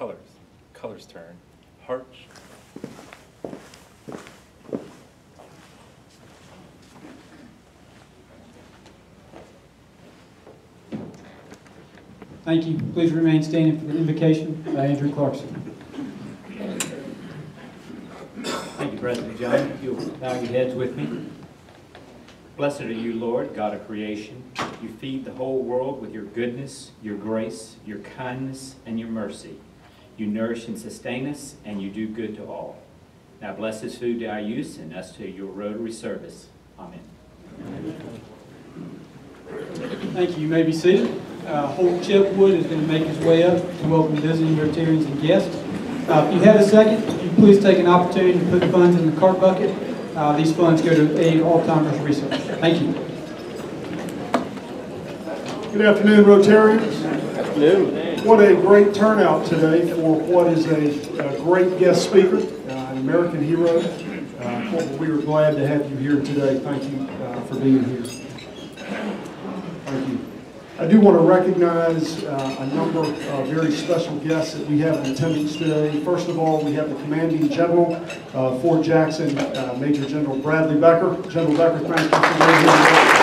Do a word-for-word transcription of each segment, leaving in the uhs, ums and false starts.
colors. Colors turn. Heart. Thank you. Please remain standing for the invocation by Andrew Clarkson. Thank you, President John. You'll bow your heads with me. Blessed are you, Lord, God of creation. You feed the whole world with your goodness, your grace, your kindness, and your mercy. You nourish and sustain us, and you do good to all. Now bless this food to our use and us to your Rotary service. Amen. Thank you. You may be seated. Uh, Holt Chipwood is going to make his way up to welcome visiting Rotarians and guests. Uh, if you have a second, if you please take an opportunity to put funds in the cart bucket. Uh, these funds go to aid Alzheimer's research. Thank you. Good afternoon, Rotarians. Afternoon. What a great turnout today for what is a, a great guest speaker, uh, an American hero. Uh, we are glad to have you here today. Thank you uh, for being here. Thank you. I do want to recognize uh, a number of uh, very special guests that we have in attendance today. First of all, we have the Commanding General, uh, Fort Jackson, uh, Major General Bradley Becker. General Becker, thank you for being here today.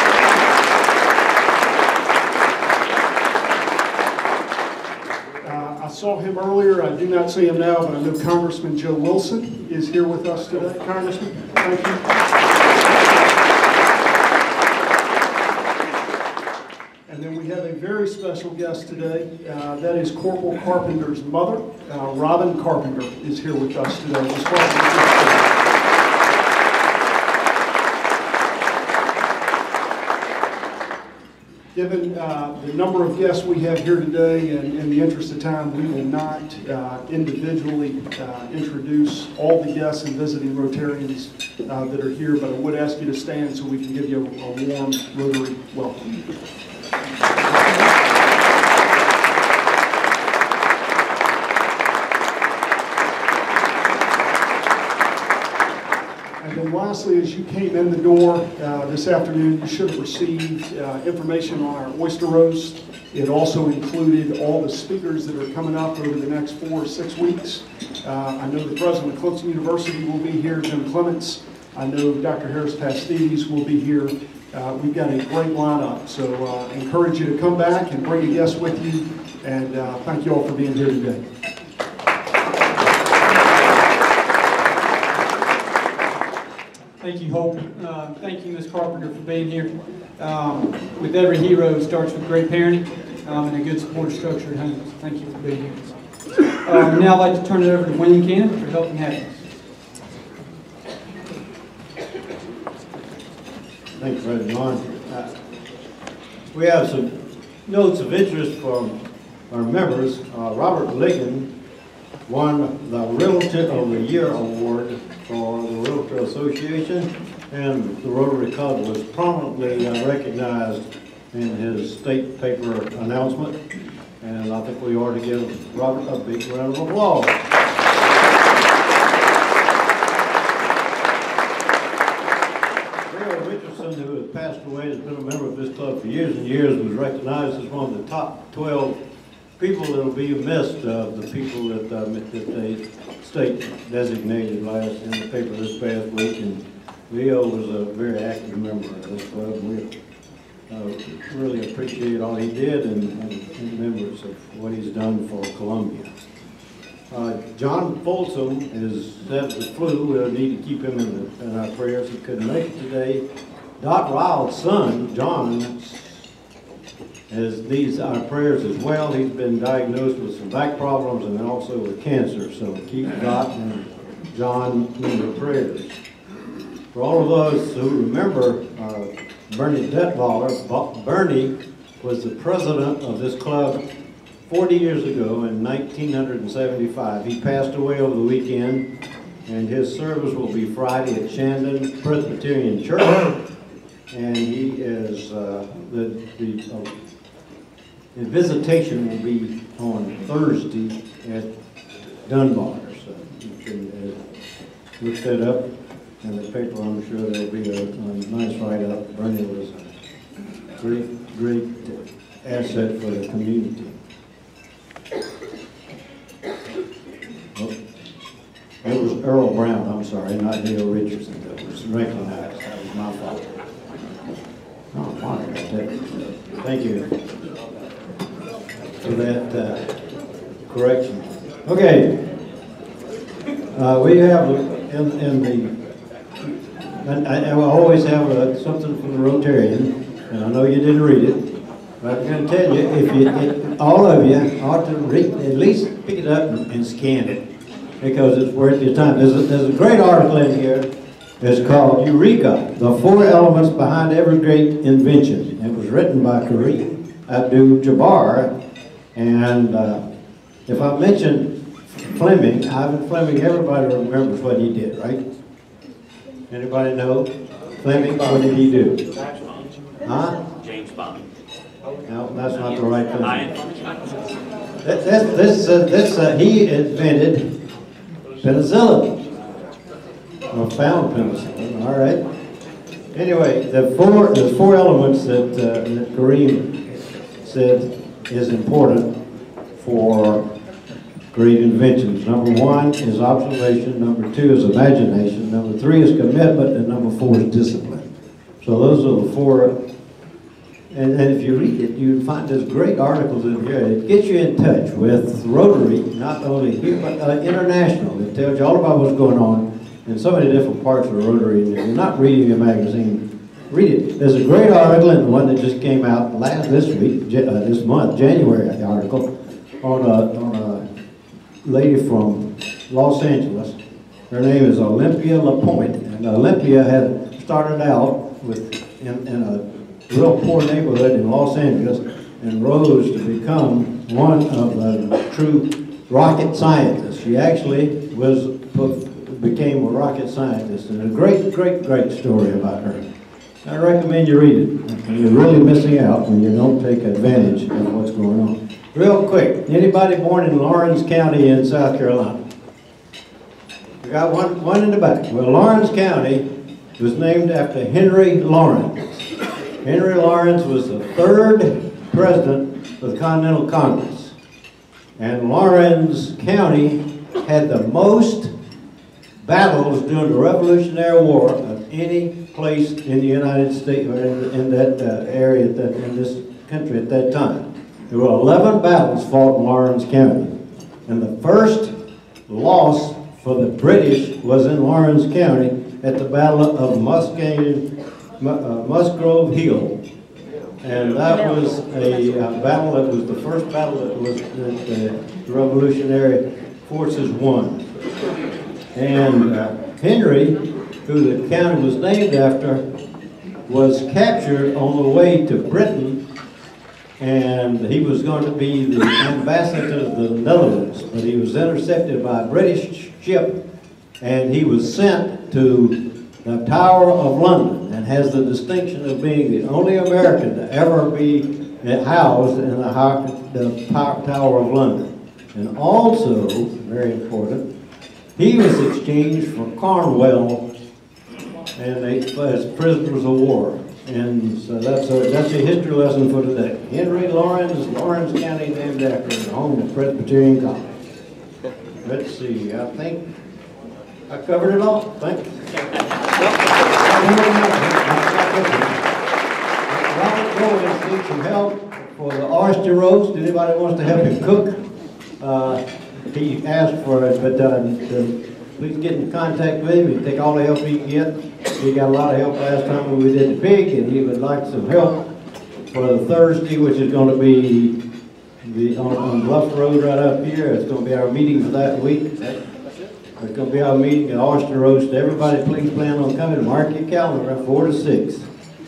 Uh, I saw him earlier. I do not see him now, but I know Congressman Joe Wilson is here with us today. Congressman, thank you. And then we have a very special guest today. Uh, that is Corporal Carpenter's mother. Uh, Robin Carpenter is here with us today. Given uh, the number of guests we have here today, and in the interest of time, we will not uh, individually uh, introduce all the guests and visiting Rotarians uh, that are here, but I would ask you to stand so we can give you a, a warm Rotary welcome. And then lastly, as you came in the door uh, this afternoon, you should have received uh, information on our oyster roast. It also included all the speakers that are coming up over the next four or six weeks. Uh, I know the president of Clemson University will be here, Jim Clements. I know Doctor Harris Pastides will be here. Uh, we've got a great lineup, so uh, encourage you to come back and bring a guest with you, and uh, thank you all for being here today. Thank you, Hope. Uh, thank you, Miz Carpenter, for being here. Um, with every hero, it starts with great parenting um, and a good support structure at home. Thank you for being here. Uh, now I'd like to turn it over to Wayne Cannon for Health and Happiness. Thank you, President John. Uh, we have some notes of interest from our members. Uh, Robert Ligon won the Realtor of the Year Award for the Realtor Association, and the Rotary Club was prominently uh, recognized in his state paper announcement, and I think we ought to give Robert a big round of applause. Who has passed away, has been a member of this club for years and years, was recognized as one of the top twelve people that will be missed of the people that, uh, that the state designated last in the paper this past week. And Leo was a very active member of this club. We uh, really appreciate all he did and, and, and members of what he's done for Columbia. Uh, John Folsom is set with flu. We'll need to keep him in, the, in our prayers. He couldn't make it today. Doc Lyle's son, John, has needs our prayers as well. He's been diagnosed with some back problems and also with cancer. So keep Doc and John in your prayers. For all of those who remember uh, Bernie Detweiler, Bernie was the president of this club forty years ago in nineteen seventy-five. He passed away over the weekend, and his service will be Friday at Shandon Presbyterian Church. And he is, uh, the, the, uh, the visitation will be on Thursday at Dunbar. So you can uh, look that up in the paper. I'm sure there'll be a, a nice write-up. Bernie was a great, great asset for the community. by Neil Richardson that was recognized. That was my fault. Oh, wow, thank you for that uh, correction. Okay. Uh, we have in, in the, and I, I will always have uh, something from the Rotarian, and I know you didn't read it, but I'm going to tell you, if you, it, all of you ought to read, at least pick it up and, and scan it, because it's worth your time. There's a, there's a great article in here. It's called Eureka, the Four Elements Behind Every Great Invention. It was written by Kareem Abdul-Jabbar, and uh, if I mention Fleming, Ivan Fleming, everybody remembers what he did, right? Anybody know? Fleming, what did he do? Huh? James Bond. No, that's not the right thing. This, this, uh, this uh, he invented penicillin. Or found penicillin, all right. Anyway, the four, the four elements that, uh, that Kareem said is important for great inventions. Number one is observation, number two is imagination, number three is commitment, and number four is discipline. So those are the four, and, and if you read it, you find there's great articles in here. It gets you in touch with Rotary, not only here, but uh, international. It tells you all about what's going on in so many different parts of Rotary, and if you're not reading a magazine, read it. There's a great article, and the one that just came out last this week, uh, this month, January article, on a, on a lady from Los Angeles. Her name is Olympia LaPointe, and Olympia had started out with in, in a real poor neighborhood in Los Angeles and rose to become one of the true rocket scientists. She actually was became a rocket scientist, and a great, great, great story about her. I recommend you read it. You're really missing out when you don't take advantage of what's going on. Real quick, anybody born in Lawrence County in South Carolina? We got one, one in the back. Well, Lawrence County was named after Henry Lawrence. Henry Lawrence was the third president of the Continental Congress. And Lawrence County had the most battles during the Revolutionary War of any place in the United States, or in, in that uh, area, that, in this country at that time. There were eleven battles fought in Lawrence County. And the first loss for the British was in Lawrence County at the Battle of Muscatine, uh, Musgrove Hill. And that was a uh, battle that was the first battle that was that the Revolutionary forces won. And uh, Henry, who the county was named after, was captured on the way to Britain, and he was going to be the ambassador to the Netherlands, but he was intercepted by a British ship, and he was sent to the Tower of London, and has the distinction of being the only American to ever be housed in the, the Tower of London. And also, very important, he was exchanged for Cornwall, and they, as prisoners of war. And so that's a, that's a history lesson for today. Henry Lawrence, Lawrence County, named after the home of Presbyterian College. Let's see, I think I covered it all. Thank you. Robert Goins needs some help for the oyster roast. Anybody wants to help him cook? Uh, he asked for it, but uh, the, please get in contact with him and take all the help he can get. He got a lot of help last time when we did the pig, and he would like some help for the Thursday, which is going to be the on, on Bluff Road right up here. It's going to be our meeting for that week. It's going to be our meeting at oyster roast. Everybody, please plan on coming. Mark your calendar at four to six.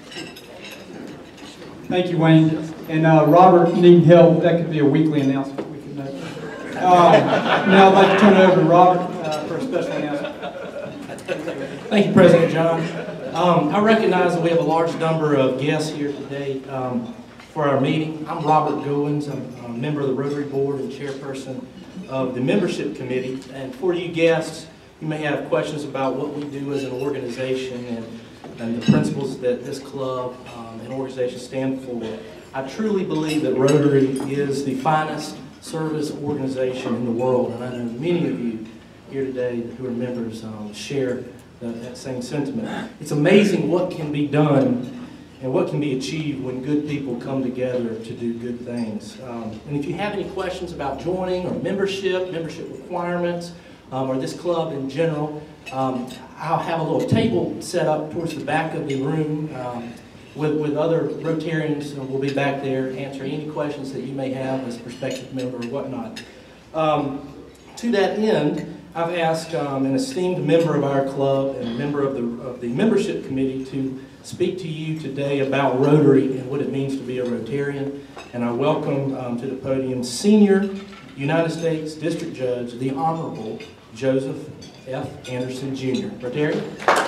Thank you, Wayne. And uh, Robert, needing help, that could be a weekly announcement. We could make. Uh, now I'd like to turn it over to Robert uh, for a special announcement. Thank you, President John. Um, I recognize that we have a large number of guests here today um, for our meeting. I'm Robert Goins. I'm a member of the Rotary Board and chairperson of the membership committee. And for you guests, you may have questions about what we do as an organization and, and the principles that this club um, and organization stand for. I truly believe that Rotary is the finest service organization in the world, and I know many of you here today who are members um, share that, that same sentiment. It's amazing what can be done and what can be achieved when good people come together to do good things. Um, and if you have any questions about joining or membership, membership requirements, um, or this club in general, um, I'll have a little table set up towards the back of the room um, with, with other Rotarians, and we'll be back there answering any questions that you may have as a prospective member or whatnot. Um, to that end, I've asked um, an esteemed member of our club and member of the, of the membership committee to speak to you today about Rotary and what it means to be a Rotarian. And I welcome um, to the podium Senior United States District Judge, the Honorable Joseph F. Anderson, Junior Rotarian.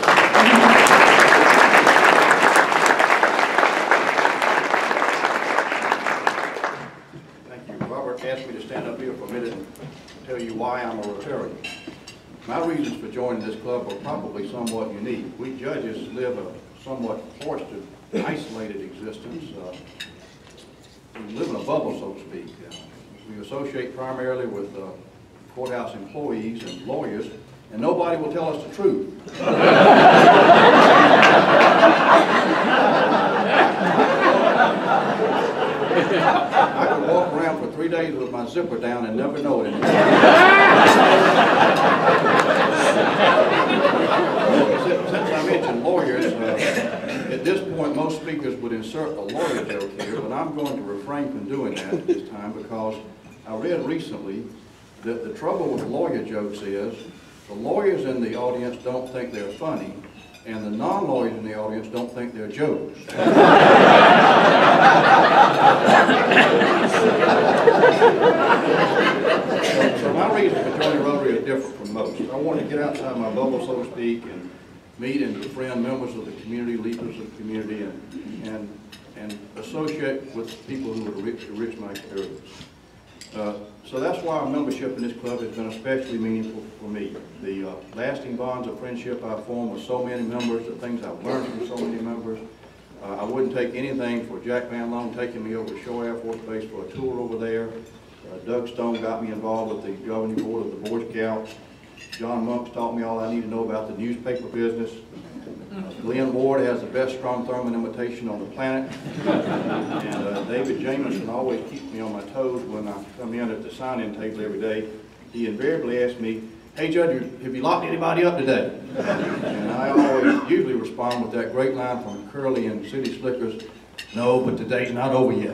Thank you. Robert asked me to stand up here for a minute and tell you why I'm a Rotarian. My reasons for joining this club are probably somewhat unique. We judges live a somewhat cloistered, isolated existence. Uh, we live in a bubble, so to speak. Uh, we associate primarily with uh, courthouse employees and lawyers, and nobody will tell us the truth. I could walk around for three days with my zipper down and never know it anymore. Since, since I mentioned lawyers, uh, at this point most speakers would insert a lawyer joke here, but I'm going to refrain from doing that at this time because I read recently that the trouble with lawyer jokes is the lawyers in the audience don't think they're funny, and the non-lawyers in the audience don't think they're jokes. So my reason for joining Rotary is different from most. I want to get outside my bubble, so to speak, and meet and befriend members of the community, leaders of the community, and, and, and associate with people who would enrich, enrich my experience. Uh, so that's why our membership in this club has been especially meaningful for me. The uh, lasting bonds of friendship I've formed with so many members, the things I've learned from so many members. Uh, I wouldn't take anything for Jack Van Loan taking me over to Shore Air Force Base for a tour over there. Uh, Doug Stone got me involved with the governing board of the Boy Scouts. John Monk's taught me all I need to know about the newspaper business. Uh, Glenn Ward has the best strong thermal imitation on the planet. And uh, David Jameson always keeps me on my toes when I come in at the sign-in table every day. He invariably asks me, "Hey Judge, have you locked anybody up today?" And I always usually respond with that great line from Curly and City Slickers, "No, but today's not over yet."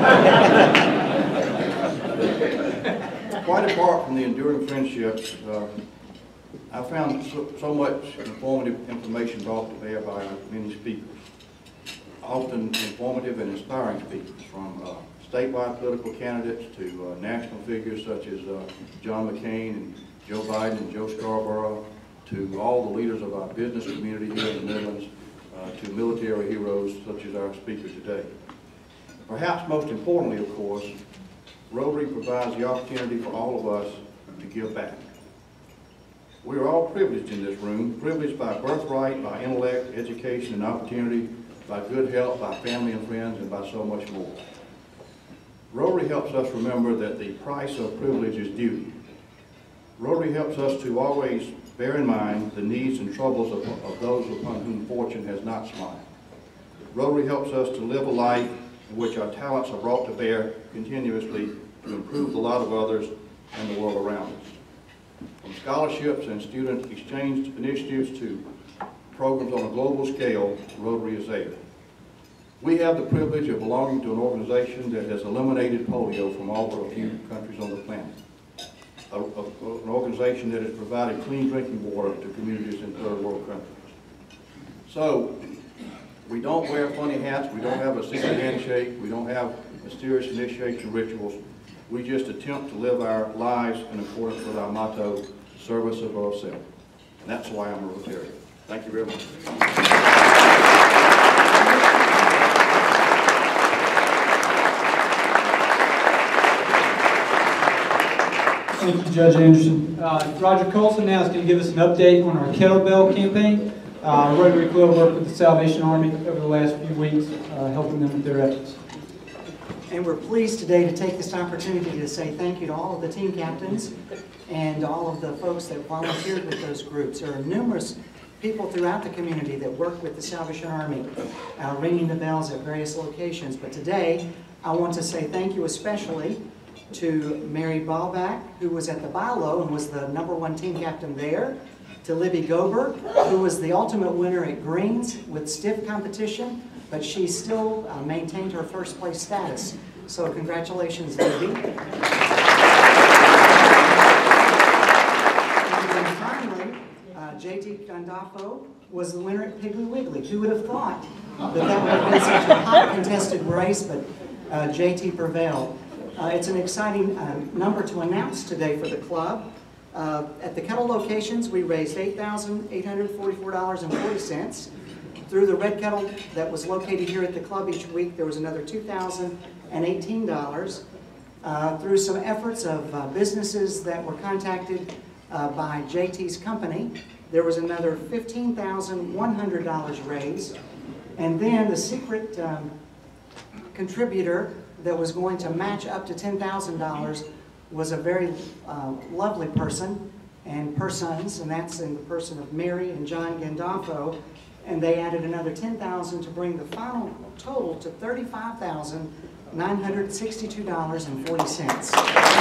Quite apart from the enduring friendships, uh, I found so, so much informative information brought to bear by many speakers, often informative and inspiring speakers, from uh, statewide political candidates to uh, national figures such as uh, John McCain and Joe Biden and Joe Scarborough, to all the leaders of our business community here in the Midlands, uh, to military heroes such as our speaker today. Perhaps most importantly, of course, Rotary provides the opportunity for all of us to give back. We are all privileged in this room, privileged by birthright, by intellect, education, and opportunity, by good health, by family and friends, and by so much more. Rotary helps us remember that the price of privilege is duty. Rotary helps us to always bear in mind the needs and troubles of, of those upon whom fortune has not smiled. Rotary helps us to live a life in which our talents are brought to bear continuously to improve the lot of others and the world around us. From scholarships and student exchange initiatives to programs on a global scale, Rotary is there. We have the privilege of belonging to an organization that has eliminated polio from all but a few countries on the planet. A, a, an organization that has provided clean drinking water to communities in third world countries. So, we don't wear funny hats, we don't have a secret handshake, we don't have mysterious initiation rituals. We just attempt to live our lives in accordance with our motto, service above self. And that's why I'm a Rotarian. Thank you very much. Thank you, Judge Anderson. Uh, Roger Colson now is going to give us an update on our kettlebell campaign. Uh, Rotary Club worked with the Salvation Army over the last few weeks, uh, helping them with their efforts. And we're pleased today to take this opportunity to say thank you to all of the team captains and all of the folks that volunteered with those groups. There are numerous people throughout the community that work with the Salvation Army, uh, ringing the bells at various locations. But today, I want to say thank you especially to Mary Ballback, who was at the Bilo and was the number one team captain there, to Libby Gober, who was the ultimate winner at Greens with stiff competition, but she still uh, maintained her first place status. So congratulations, Libby. And then finally, uh, J T Gandolfo was the winner at Piggly Wiggly. Who would have thought that that would have been such a hot contested race, but uh, J T prevailed. Uh, it's an exciting uh, number to announce today for the club. Uh, at the Kettle locations, we raised eight thousand eight hundred forty-four dollars and forty cents. Through the Red Kettle that was located here at the club each week, there was another two thousand eighteen dollars. Uh, through some efforts of uh, businesses that were contacted uh, by J T's company, there was another fifteen thousand one hundred dollars raised. And then the secret um, contributor that was going to match up to ten thousand dollars was a very uh, lovely person and persons, and that's in the person of Mary and John Gandolfo, and they added another ten thousand dollars to bring the final total to thirty-five thousand nine hundred sixty-two dollars and forty cents.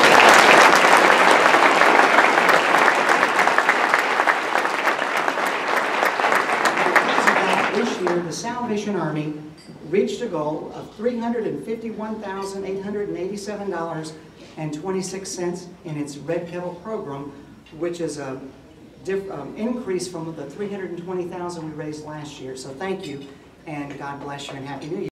This year, the Salvation Army reached a goal of three hundred fifty-one thousand eight hundred eighty-seven dollars and twenty-six cents in its Red Kettle program, which is a diff, um, increase from the three hundred twenty thousand dollars we raised last year. So thank you, and God bless you, and Happy New Year.